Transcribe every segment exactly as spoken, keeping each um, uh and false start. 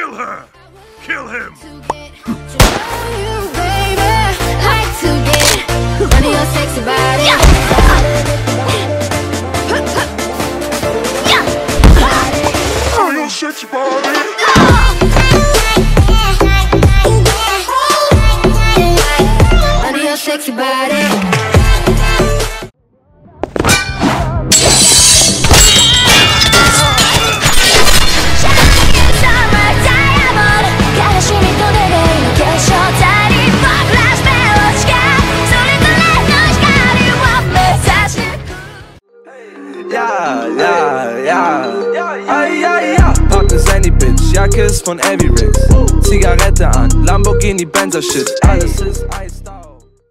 Kill her! Kill him! Sexy body. Oh, your sexy body. Under your sexy body. Ja, ja, ja, ja, ja, ja. Pack ne Sandy Bitch, Jacke ist von XeriArtz. Zigarette an, Lamborghini, Benzer Shit, alles ist iced out.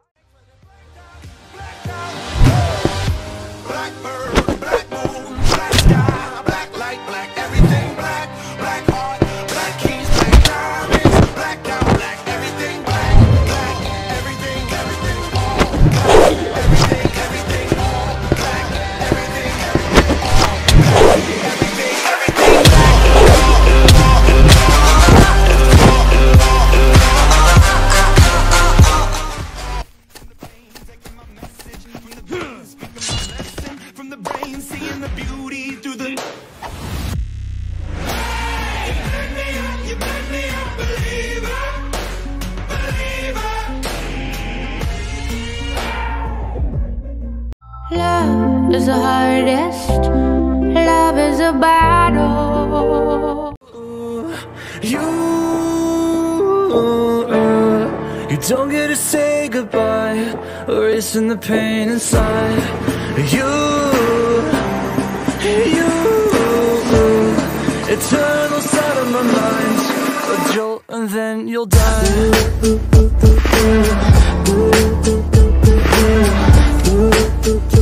Love is the hardest. Love is a battle. You, you don't get to say goodbye, erasing the pain inside. You, you, eternal side of my mind, a jolt and then you'll die.